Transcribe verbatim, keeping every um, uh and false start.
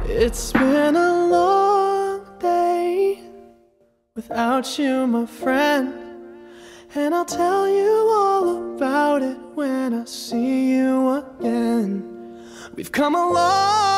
It's been a long day without you, my friend, and I'll tell you all about it when I see you again. We've come a long